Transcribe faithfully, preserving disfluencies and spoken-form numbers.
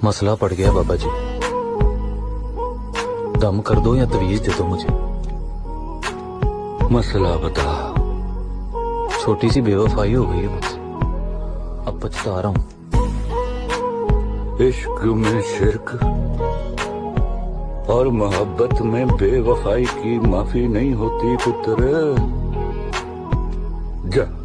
मसला पड़ गया बाबा जी, दम कर दो या तवीज दे दो मुझे। मसला बता। छोटी सी बेवफाई हो गई है मुझसे, अब पछता रहा हूं। इश्क में शिरक और मोहब्बत में बेवफाई की माफी नहीं होती पुत्र। जा